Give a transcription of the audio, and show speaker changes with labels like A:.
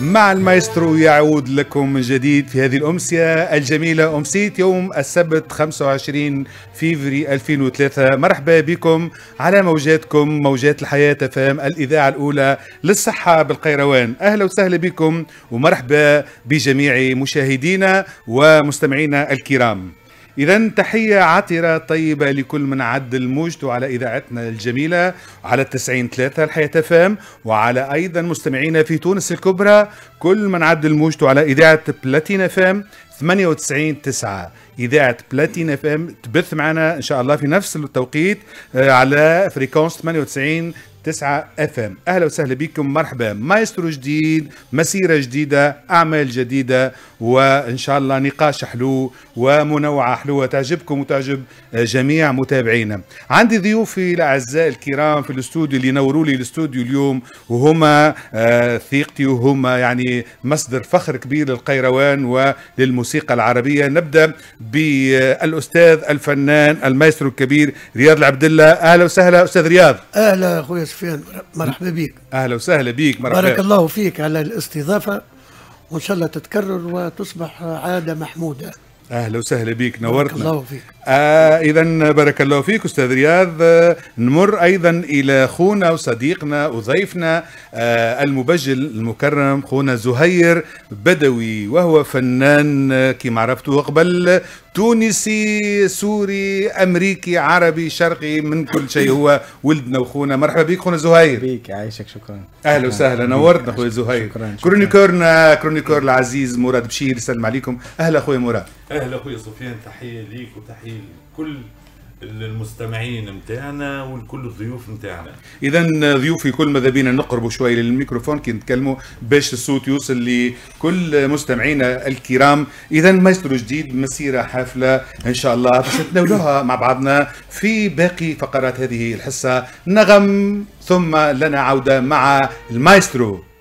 A: مع المايسترو يعود لكم من جديد في هذه الأمسية الجميلة، أمسية يوم السبت 25 فيفري 2003. مرحبا بكم على موجاتكم، موجات الحياة فام، الإذاعة الأولى للصحة بالقيروان. أهلا وسهلا بكم ومرحبا بجميع مشاهدينا ومستمعينا الكرام. إذا تحية عطرة طيبة لكل من عدل موجته على إذاعتنا الجميلة على 90.3 الحياة فام، وعلى أيضا مستمعينا في تونس الكبرى، كل من عدل موجته على إذاعة بلاتينا فام 98.9. إذاعة بلاتينا فام تبث معنا إن شاء الله في نفس التوقيت على فريكونس 98.9 FM. أهلا وسهلا بكم، مرحبا. مايسترو جديد، مسيرة جديدة، أعمال جديدة، وإن شاء الله نقاش حلو ومنوعة حلوة تعجبكم وتعجب جميع متابعينا. عندي ضيوفي الأعزاء الكرام في الاستوديو اللي نوروا لي الاستوديو اليوم، وهما ثقتي، وهما يعني مصدر فخر كبير للقيروان وللموسيقى العربية. نبدأ بالأستاذ الفنان المايسترو الكبير رياض العبد الله. أهلا وسهلا أستاذ رياض.
B: أهلا أخوي سفيان، مرحبا بك.
A: أهلا وسهلا بك، مرحبا.
B: بارك الله فيك على الاستضافة، وإن شاء الله تتكرر وتصبح عادة محمودة.
A: أهلا وسهلا بك، نورتنا.
B: بارك الله فيك.
A: إذا بارك الله فيك أستاذ رياض. نمر أيضا إلى خونا وصديقنا وضيفنا المبجل المكرم خونا زهير بدوي، وهو فنان كما عرفتوا قبل، تونسي سوري أمريكي عربي شرقي، من كل شيء هو ولدنا وخونا. مرحبا بك خونا زهير.
C: بيك، عايشك، شكرا.
A: أهلا وسهلا، نورتنا خويا زهير.
C: شكرا.
A: كرونيكور العزيز مراد بشير يسلم عليكم. أهلا خويا مراد.
D: اهلا اخويا سفيان، تحيه ليك وتحيه لكل المستمعين متاعنا ولكل الضيوف متاعنا.
A: اذا ضيوفي كل ماذا بينا نقربوا شوي للميكروفون كي نتكلموا باش الصوت يوصل لكل مستمعينا الكرام. اذا مايسترو جديد، مسيره حافله ان شاء الله باش نتناولوها مع بعضنا في باقي فقرات هذه الحصه. نغم ثم لنا عوده مع المايسترو.